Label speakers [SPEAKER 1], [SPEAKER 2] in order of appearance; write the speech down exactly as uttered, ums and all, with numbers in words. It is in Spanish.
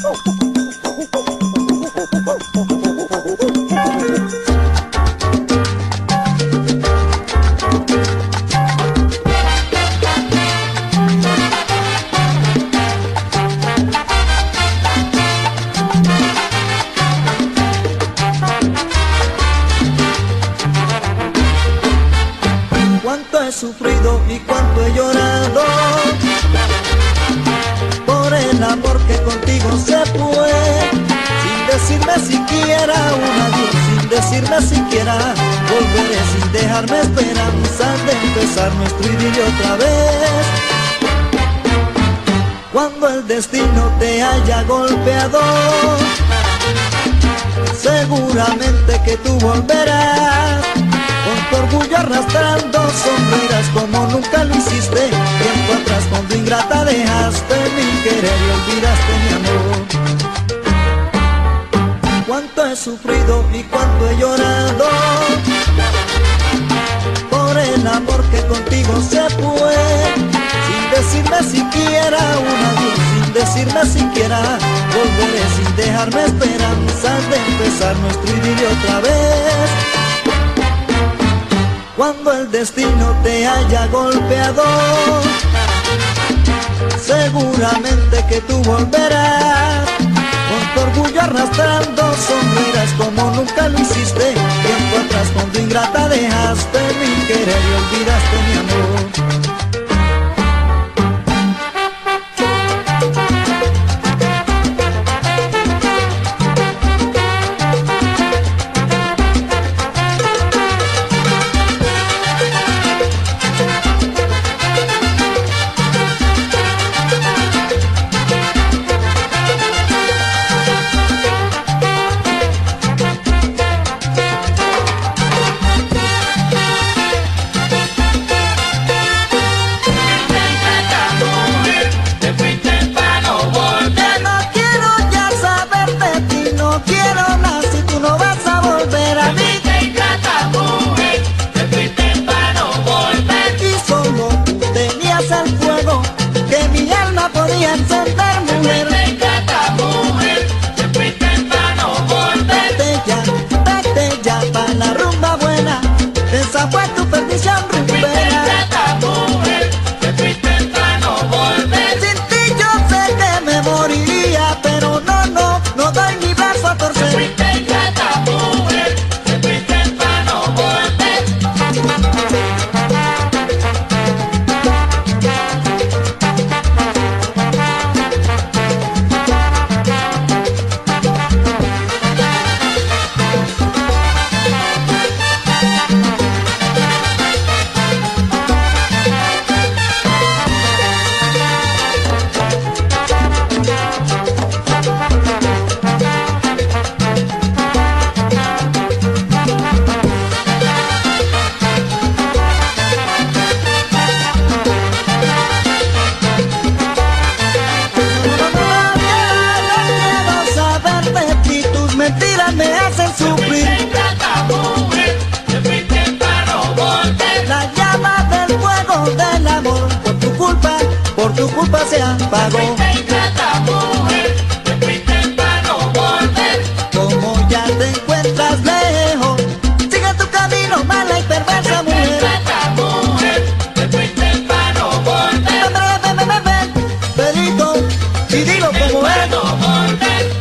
[SPEAKER 1] Cuánto he sufrido y cuánto he llorado por el amor que contigo se fue, sin decirme siquiera un adiós, sin decirme siquiera volveré, sin dejarme esperanzas de empezar nuestro idilio otra vez. Cuando el destino te haya golpeado, seguramente que tú volverás, con tu orgullo arrastrando sombreras como nunca lo hiciste. Tiempo atrás cuando ingrata dejaste mi querer y olvidaste mi amor. Cuánto he sufrido y cuánto he llorado por el amor que contigo se fue, sin decirme siquiera un adiós, sin decirme siquiera volveré, sin dejarme esperanzas de empezar nuestro idilio otra vez. Cuando el destino te haya golpeado, seguramente que tú volverás, con tu orgullo arrastrando sombreras como nunca lo hiciste. Tiempo atrás cuando ingrata dejaste mi querer y olvidaste mi amor. Encender, mujer, te encanta, mujer, te fuiste para no volver. Vete ya, vete ya pa' la rumba buena, esa fue tu perdición rumbera. Te encanta, mujer, te fuiste para no volver. Sin ti yo sé que me moriría, pero no, no, no doy mi brazo a torcer. Te fuiste, encanta, mujer, te fuiste para no volver. Mentiras me hacen sufrir. Te encanta, mujer, te fuiste para no volver. La llama del fuego del amor, por tu culpa, por tu culpa se apagó. Te encanta, mujer, te fuiste para no volver. Como ya te encuentras lejos, sigue tu camino mala y perversa, mujer. Te encanta, mujer, te fuiste para no volver. Ven, ven, ven, ven, Pedrito, y dilo como es. No volver.